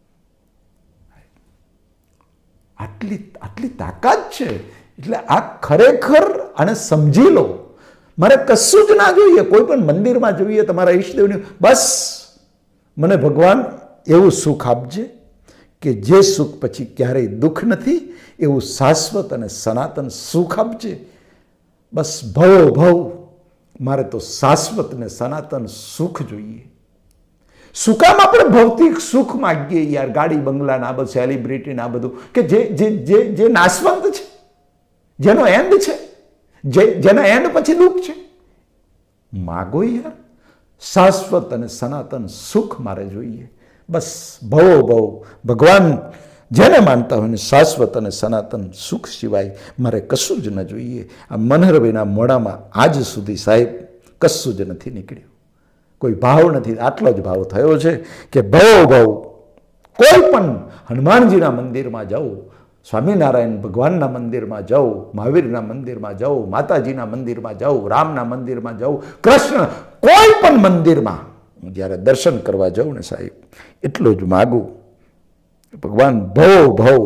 આટલી તાકાત છે. એટલે આ ખરેખર આને સમજી લો. મારે કશું જ ના જોઈએ, કોઈ પણ મંદિરમાં જોઈએ તમારા ઈષ્ટદેવની, બસ મને ભગવાન એવું સુખ આપજે કે જે સુખ પછી ક્યારેય દુઃખ નથી, એવું શાશ્વત અને સનાતન સુખ આપજે. બસ ભવો ભવ મારે તો શાશ્વત ને સનાતન સુખ જોઈએ. શું કામ આપણે ભૌતિક સુખ માગીએ યાર, ગાડી બંગલા ના બધું, સેલિબ્રિટી ના બધું, કે જે નાશવંત છે, જેનો એન્ડ છે, જેના એન્ડ પછી દુઃખ છે. માગો યાર, શાશ્વત અને સનાતન સુખ મારે જોઈએ. બસ ભવો ભવ ભગવાન જેને માનતા હોય ને, શાશ્વત અને સનાતન સુખ સિવાય મારે કશું જ ન જોઈએ. આ મનહરભાઈના મોઢામાં આજ સુધી સાહેબ કશું જ નથી નીકળ્યું, કોઈ ભાવ નથી. આટલો જ ભાવ થયો છે કે ભવો ભવ કોઈ પણ હનુમાનજીના મંદિરમાં જાઉં, સ્વામિનારાયણ ભગવાનના મંદિરમાં જાઉં, મહાવીરના મંદિરમાં જાઉં, માતાજીના મંદિરમાં જાઉં, રામના મંદિરમાં જાઉં, કૃષ્ણ, કોઈ પણ મંદિરમાં જ્યારે દર્શન કરવા જાઉં ને સાહેબ, એટલું જ માગું, ભગવાન ભવો ભવ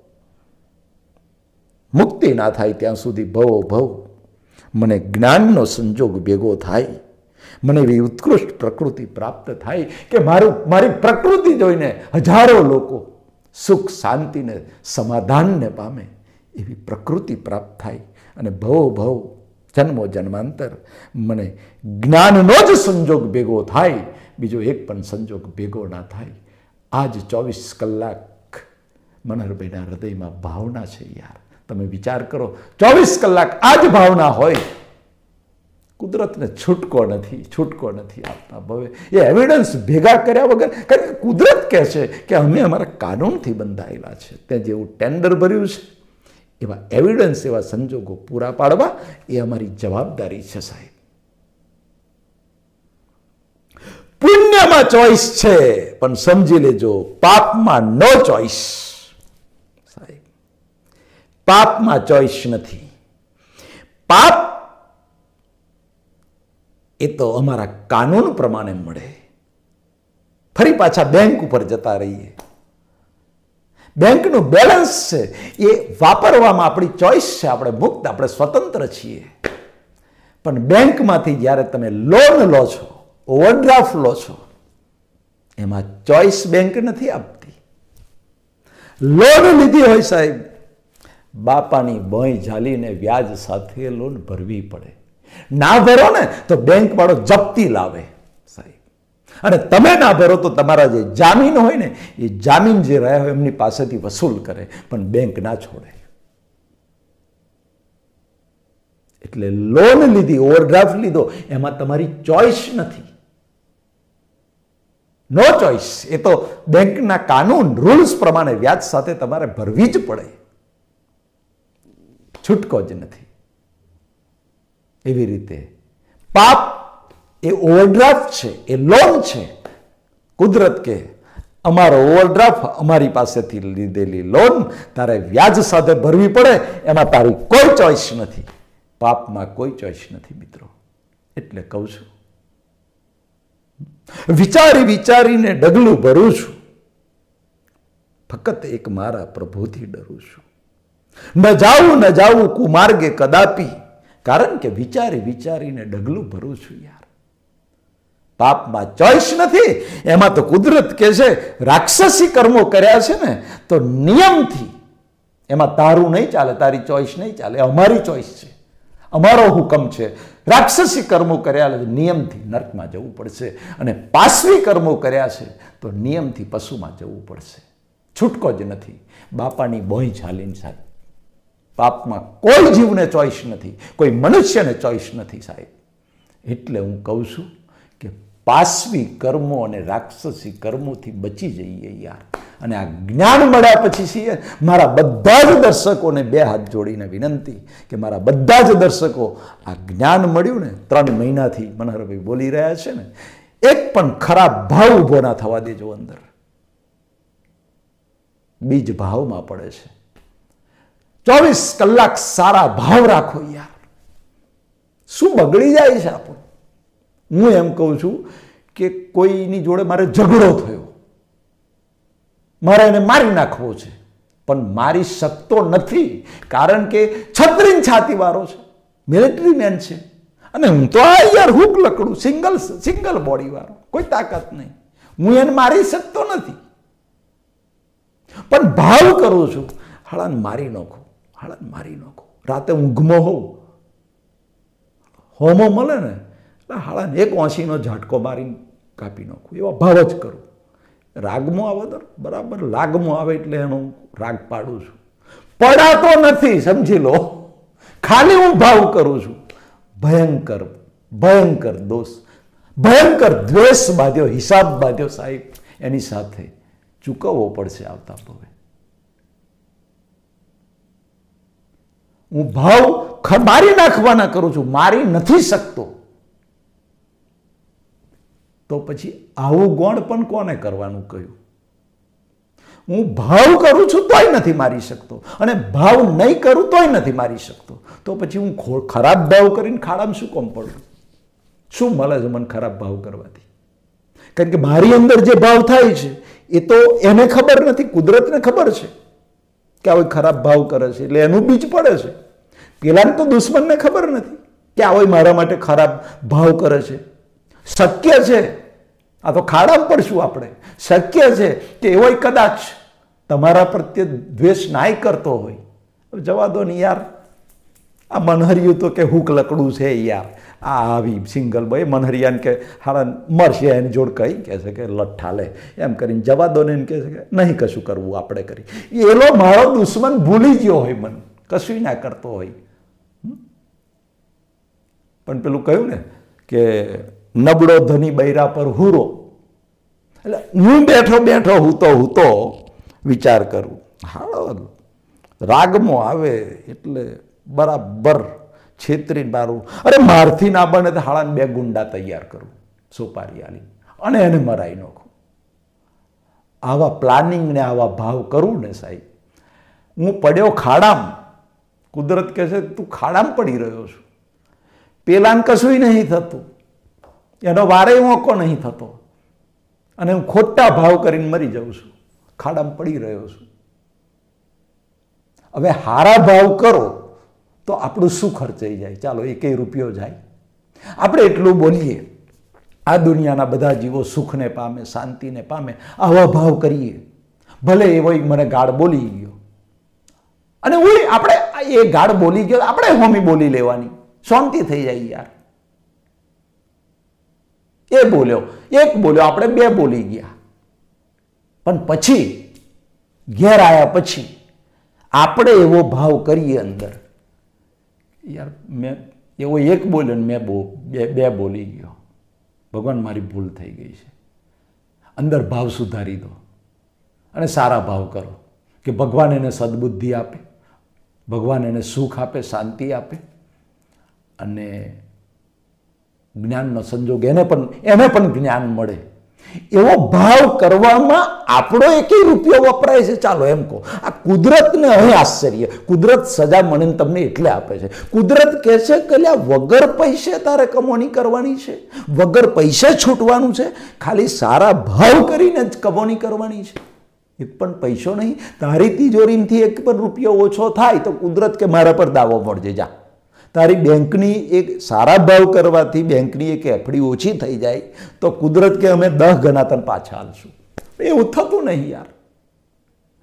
મુક્તિ ના થાય ત્યાં સુધી ભવો ભવ મને જ્ઞાનનો સંજોગ ભેગો થાય, મને એવી ઉત્કૃષ્ટ પ્રકૃતિ પ્રાપ્ત થાય કે મારી પ્રકૃતિ જોઈને હજારો લોકો સુખ, શાંતિને, સમાધાનને પામે, એવી પ્રકૃતિ પ્રાપ્ત થાય. અને ભવો ભવ જન્મો જન્માંતર મને જ્ઞાનનો જ સંજોગ ભેગો થાય, બીજો એક પણ સંજોગ ભેગો ના થાય. આજ 24 કલાક મનહરભાઈના હૃદયમાં ભાવના છે યાર. તમે વિચાર કરો, 24 કલાક આ જ ભાવના હોય. કુદરતને છૂટકો નથી આપતા. હવે એ એવિડન્સ ભેગા કર્યા વગર, કારણ કે કુદરત કહે છે કે અમે અમારા કાનૂનથી બંધાયેલા છે, ત્યાં જેવું ટેન્ડર ભર્યું છે એવા એવિડન્સ, એવા સંજોગો પૂરા પાડવા એ અમારી જવાબદારી છે સાહેબ. પુણ્યમાં ચોઈસ છે, પણ સમજી લેજો પાપમાં નો ચોઈસ સાહેબ. પાપમાં ચોઈસ નથી. પાપ એ તો અમારા કાનૂન પ્રમાણે મળે. ફરી પાછા બેંક ઉપર જતા રહીએ. બેંકનું બેલેન્સ છે એ વાપરવામાં આપણી ચોઈસ છે, આપણે મુક્ત, આપણે સ્વતંત્ર છીએ. પણ બેંકમાંથી જ્યારે તમે લોન લો છો, ઓવરડ્રાફ્ટ લો છો, એમાં ચોઈસ બેંક નથી આપતી. લોન લીધી હોય સાહેબ, બાપાની ભોંય ઝાલીને વ્યાજ સાથે લોન ભરવી પડે. ના ભરો ને તો બેંક વાળો જપ્તી લાવે સાહેબ, અને તમે ના ભરો તો તમારા જે જામીન હોય ને, એ જામીન જે રહ્યા હોય એમની પાસેથી વસૂલ કરે, પણ બેંક ના છોડે. એટલે લોન લીધી, ઓવરડ્રાફ્ટ લીધો, એમાં તમારી ચોઈસ નથી. નો ચોઈસ. એ તો બેંકના કાનૂન, રૂલ્સ પ્રમાણે વ્યાજ સાથે તમારે ભરવી જ પડે, છૂટકો જ નથી. એવી રીતે પાપ એ ઓવરડ્રાફ્ટ છે, એ લોન છે. કુદરત કે અમારો ઓવરડ્રાફ્ટ, અમારી પાસેથી લીધેલી લોન તારે વ્યાજ સાથે ભરવી પડે, એમાં તારી કોઈ ચોઈસ નથી. પાપમાં કોઈ ચોઈસ નથી મિત્રો. એટલે કહું છું, વિચારી વિચારીને ડગલું ભરું છું, ફક્ત એક મારા પ્રભુથી ડરું છું. ન જાવું કુમાર્ગે કદાપી, કારણ કે વિચારી વિચારીને ડગલું ભરું છું યાર. પાપમાં ચોઈસ નથી. એમાં તો કુદરત કહે છે રાક્ષસી કર્મો કર્યા છે ને તો નિયમથી એમાં તારું નહીં ચાલે, તારી ચોઈસ નહીં ચાલે, અમારી ચોઈસ છે. અમારો હુકમ છે. રાક્ષસી કર્મો કર્યા નિયમથી નર્કમાં જવું પડશે, અને પાશવી કર્મો કર્યા છે તો નિયમથી પશુમાં જવું પડશે. છૂટકો જ નથી. બાપાની બોઈ ચાલીને સાહેબ, પાપમાં કોઈ જીવને ચોઈસ નથી, કોઈ મનુષ્યને ચોઈસ નથી સાહેબ. એટલે હું કહું છું કે પાશવી કર્મો અને રાક્ષસી કર્મોથી બચી જઈએ યાર. અને આ જ્ઞાન મળ્યા પછી છીએ, મારા બધા જ દર્શકોને બે હાથ જોડીને વિનંતી કે મારા બધા જ દર્શકો આ જ્ઞાન મળ્યું ને 3 મહિનાથી મનહરભાઈ બોલી રહ્યા છે ને, એક પણ ખરાબ ભાવ ઊભો ના થવા દેજો. અંદર બીજ ભાવમાં પડે છે. 24 કલાક સારા ભાવ રાખો યાર. શું બગડી જાય છે આપણું? હું એમ કહું છું કે કોઈની જોડે મારે ઝઘડો થયો, મારે એને મારી નાખવો છે, પણ મારી શકતો નથી, કારણ કે છત્રીન છાતીવાળો છે, મિલિટરી મેન છે, અને હું તો આ યાર હુક લકડું, સિંગલ બોડી વાળો, કોઈ તાકાત નહીં. હું એને મારી શકતો નથી, પણ ભાવ કરું છું, હાળાને મારી નાખો, હાળાને મારી નાખો. રાતે ઊંઘમાં હોઉં, હોમો મળે ને એટલે હાળાને એક વાંસીનો ઝાટકો મારીને કાપી નાખું, એવા ભાવ જ કરું. રાગમાં આવે તો બરાબર, લાગમાં આવે એટલે એનો રાગ પાડું છું. પડાતો નથી, સમજી લો. ખાલી હું ભાવ કરું છું. ભયંકર ભયંકર દોષ, ભયંકર દ્વેષ બાંધ્યો, હિસાબ બાંધ્યો સાહેબ. એની સાથે ચૂકવવો પડશે આવતા ભવે. હું ભાવ મારી નાખવાના કરું છું, મારી નથી શકતો, તો પછી આવું ગોણ પણ કોને કરવાનું કહ્યું? હું ભાવ કરું છું તોય નથી મારી શકતો, અને ભાવ નહીં કરું તોય નથી મારી શકતો, તો પછી હું ખરાબ ભાવ કરીને ખાડામાં શું કોમ પડું? શું મળે છે મને ખરાબ ભાવ કરવાથી? કારણ કે મારી અંદર જે ભાવ થાય છે એ તો એને ખબર નથી, કુદરતને ખબર છે કે આ ખરાબ ભાવ કરે છે એટલે એનું બીજ પડે છે. પેલાને તો દુશ્મનને ખબર નથી કે આ મારા માટે ખરાબ ભાવ કરે છે. શક્ય છે, આ તો ખાડામાં પડશું આપણે, શક્ય છે કે એવો કદાચ તમારા પ્રત્યે દ્વેષ નાય કરતો હોય. જવા દો ને યાર, આ મનહરિયું તો કે હુક લકડું છે યાર. આ આવી સિંગલ બોય મનહરિયાને કે હાડા મરશે એની જોડ કહી કહે છે કે લઠ્ઠા લે એમ કરીને જવા દો ને એને કહે છે કે નહીં કશું કરવું આપણે કરી. એલો મારો દુશ્મન ભૂલી ગયો હોય, મને કશું ના કરતો હોય. પણ પેલું કહ્યું ને કે નબળો ધની બૈરા પર હુરો, એટલે હું બેઠો બેઠો હું વિચાર કરું. હા, રાગમાં આવે એટલે બરાબર છેતરી મારું. અરે મારથી ના બને તો હાળાને 2 ગુંડા તૈયાર કરું, સોપારી આલી, અને એને મરાઈ નાખું. આવા પ્લાનિંગ ને આવા ભાવ કરું ને સાહેબ. હું પડ્યો ખાડામાં, કુદરત કહે છે તું ખાડામાં પડી રહ્યો છું, પેલાને કશું નહીં થતું, એનો વારે મોકો નહીં થતો, અને હું ખોટા ભાવ કરીને મરી જાઉં છું, ખાડામાં પડી રહ્યો છું. હવે હારા ભાવ કરો તો આપણું શું ખર્ચાઈ જાય? ચાલો 1 રૂપિયો જાય. આપણે એટલું બોલીએ, આ દુનિયાના બધા જીવો સુખને પામે, શાંતિને પામે, આવા ભાવ કરીએ. ભલે એવો મને ગાળ બોલી ગયો, અને આપણે એ ગાળ બોલી ગયો, આપણે હોમી બોલી લેવાની, શાંતિ થઈ જાય યાર. એ બોલ્યો, 1 બોલ્યો, આપણે 2 બોલી ગયા. પણ પછી ઘેર આવ્યા પછી આપણે એવો ભાવ કરીએ અંદર, યાર મેં એવો 1 બોલ્યો ને મેં 2 બોલી ગયો, ભગવાન મારી ભૂલ થઈ ગઈ છે. અંદર ભાવ સુધારી દો અને સારા ભાવ કરો કે ભગવાન એને સદબુદ્ધિ આપે, ભગવાન એને સુખ આપે, શાંતિ આપે, અને જ્ઞાનનો સંજોગ એને પણ જ્ઞાન મળે. એવો ભાવ કરવામાં આપણો 1 રૂપિયો વપરાય છે. ચાલો એમ કહો, આ કુદરતને અહીં આશ્ચર્ય, કુદરત સજા મને તમને એટલે આપે છે. કુદરત કહે છે કે વગર પૈસે તારે કમોની કરવાની છે, વગર પૈસે છૂટવાનું છે, ખાલી સારા ભાવ કરીને જ કમોની કરવાની છે. એક પણ પૈસો નહીં, તારી તિજોરીમાંથી 1 પણ રૂપિયો ઓછો થાય તો કુદરત કે મારા પર દાવો મળજે, જા. તારી બેંકની એક સારા ભાવ કરવાથી બેંકની એક એફડી ઓછી થઈ જાય તો કુદરત કે અમે 10 ગણા તને પાછા આલશું. એવું થતું નહીં યાર,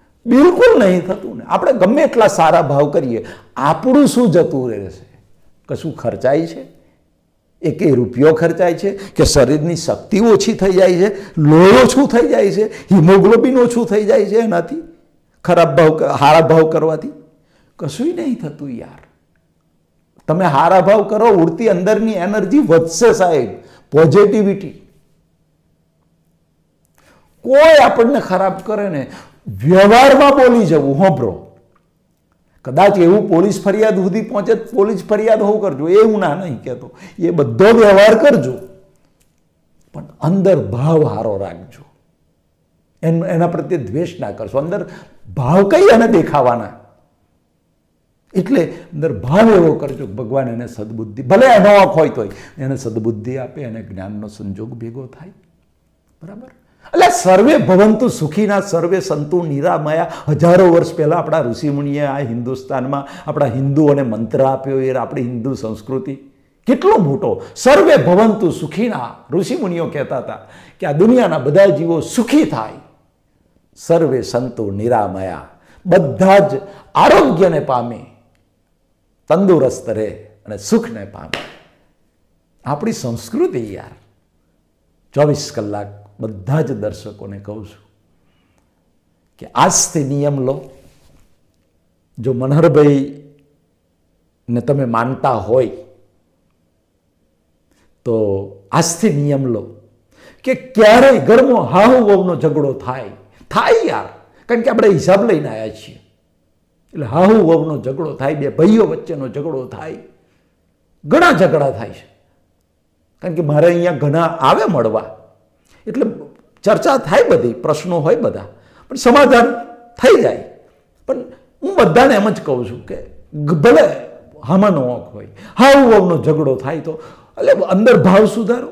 બિલકુલ નહીં થતું ને. આપણે ગમે એટલા સારા ભાવ કરીએ, આપણું શું જતું રહેશે? કશું ખર્ચાય છે? એકેય રૂપિયો ખર્ચાય છે કે શરીરની શક્તિ ઓછી થઈ જાય છે, લોહી ઓછું થઈ જાય છે, હિમોગ્લોબિન ઓછું થઈ જાય છે એનાથી, ખરાબ ભાવ હારા ભાવ કરવાથી? કશું નહીં થતું યાર. તમે હારા ભાવ કરો, ઉડતી અંદરની એનર્જી વધશે સાહેબ, પોઝિટિવિટી. કોઈ આપણને ખરાબ કરે ને, વ્યવહારમાં બોલી જવું. હોંભરો, કદાચ એવું પોલીસ ફરિયાદ સુધી પહોંચે, પોલીસ ફરિયાદ હોવું કરજો, એ હું ના નહીં કહેતો, એ બધો વ્યવહાર કરજો, પણ અંદર ભાવ હારો રાખજો. એના પ્રત્યે દ્વેષ ના કરશો. અંદર ભાવ કઈ અને દેખાવાના, એટલે અંદર ભાવ એવો કરજો, ભગવાન એને સદબુદ્ધિ, ભલે અનોખ હોય તોય એને સદબુદ્ધિ આપે, એને જ્ઞાનનો સંજોગ ભેગો થાય. બરાબર? એટલે સર્વે ભવંતુ સુખીના, સર્વે સંતુ નિરામયા. હજારો વર્ષ પહેલા આપણા ઋષિમુનિએ આ હિન્દુસ્તાનમાં આપણા હિન્દુઓને મંત્ર આપ્યો. એ આપણી હિન્દુ સંસ્કૃતિ કેટલો મોટો. સર્વે ભવંતુ સુખીના, ઋષિમુનિઓ કહેતા હતા કે આ દુનિયાના બધા જીવો સુખી થાય. સર્વે સંતુ નિરામયા, બધા જ આરોગ્યને પામે, તંદુરસ્ત રહે અને સુખને પામે. આપણી સંસ્કૃતિ યાર. 24 કલાક બધા જ દર્શકોને કહું છું કે આજથી નિયમ લો. જો મનહરભાઈ ને તમે માનતા હોય તો આજથી નિયમ લો કે ક્યારેય ઘરમાં હાહુ વહુનો ઝઘડો થાય યાર. કારણ કે આપણે હિસાબ લઈને આવ્યા છીએ. એટલે હાહુ વહુનો ઝઘડો થાય, બે ભાઈઓ વચ્ચેનો ઝઘડો થાય, ઘણા ઝઘડા થાય છે. કારણ કે મારે અહીંયા ઘણા આવે મળવા, એટલે ચર્ચા થાય, બધી પ્રશ્નો હોય બધા, પણ સમાધાન થઈ જાય. પણ હું બધાને એમ જ કહું છું કે ભલે હામાનો ઓખ હોય, હાહુ વહુનો ઝઘડો થાય તો એટલે અંદર ભાવ સુધારો.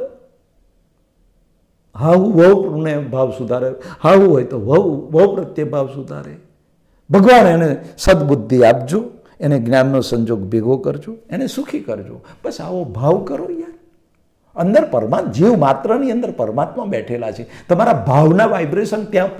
હાહુ વહુને ભાવ સુધારે, હાહુ હોય તો વહુ પ્રત્યે ભાવ સુધારે. ભગવાન એને સદબુદ્ધિ આપજો, એને જ્ઞાનનો સંજોગ ભેગો કરજો, એને સુખી કરજો. બસ આવો ભાવ કરો યાર. અંદર જીવ માત્રની અંદર પરમાત્મા બેઠેલા છે. તમારા ભાવના વાઇબ્રેશન ત્યાં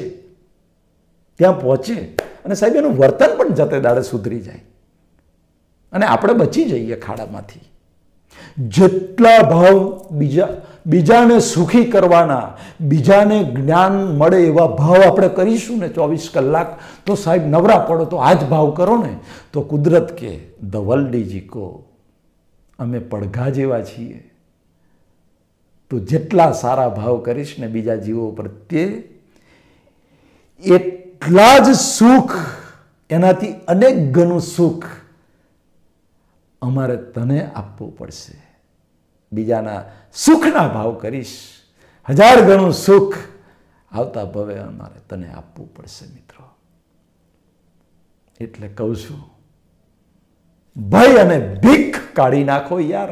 પહોંચે અને સાહેબ એનું વર્તન પણ જતે દાડે સુધરી જાય અને આપણે બચી જઈએ ખાડામાંથી. જેટલા ભાવ બીજાને સુખી કરવાના, બીજાને જ્ઞાન મળે એવા ભાવ આપણે કરીશું ને 24 કલાક, તો સાહેબ નવરા પડો તો આ જ ભાવ કરો ને, તો કુદરત કે ધ વર્લ્ડ ઇઝ ઇકો, અમે પડઘા જેવા છીએ. તો જેટલા સારા ભાવ કરીશ ને બીજા જીવો પ્રત્યે, એટલા જ સુખ, એનાથી અનેક ગણું સુખ અમારે તને આપવું પડશે. બીજાના સુખના ભાવ કરીશ, 1000 ગણું સુખ આવતા ભવે અમારે તને આપવું પડશે મિત્રો. એટલે કહું છું, ભય અને ભીખ કાઢી નાખો યાર.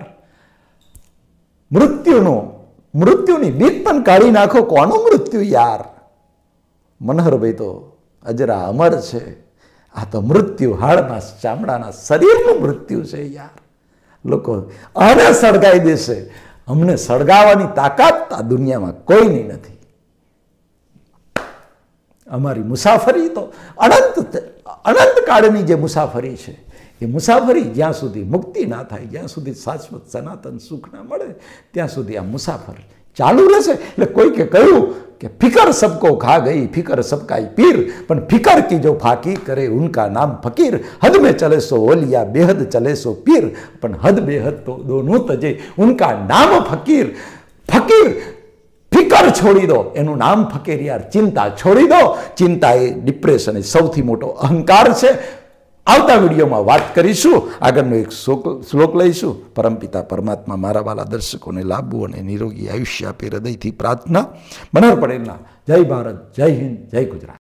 મૃત્યુની બીક પણ કાઢી નાખો. કોનું મૃત્યુ યાર? મનહરભાઈ તો અજરા અમર છે. આ તો મૃત્યુ હાડના ચામડાના શરીરનું મૃત્યુ છે યાર. લોકો આને સળગાવી દેશે. અમને સળગાવવાની તાકાત આ દુનિયામાં કોઈની નથી. અમારી મુસાફરી તો અનંત કાળની જે મુસાફરી છે, એ મુસાફરી જ્યાં સુધી મુક્તિ ના થાય, જ્યાં સુધી શાશ્વત સનાતન સુખ ના મળે, ત્યાં સુધી આ મુસાફરી ચાલુ રહેશે. એટલે કોઈ કે કહ્યું કે ફિકર સબકો ખા ગઈ, ફિકર સબકાઈ પીર, પણ ફિકર કી જો ફાકી કરે ઉનકા નામ ફકીર. હદ में चले सो ओलिया, बेहद चले सो पीर, પણ હદ બેહદ તો દોનું તજે ઉનકા નામ ફકીર. ફિકર છોડી દો, એનું નામ ફકીર યાર. ચિંતા છોડી દો. ચિંતા એ ડિપ્રેશન એ સૌથી મોટો અહંકાર છે. આવતા વિડીયોમાં વાત કરીશું, આગળનો એક શ્લોક લઈશું. પરમપિતા પરમાત્મા મારા વાલા દર્શકોને લાભવું અને નિરોગી આયુષ્ય આપે હૃદયથી પ્રાર્થના. મનહર પટેલના જય ભારત, જય હિન્દ, જય ગુજરાત.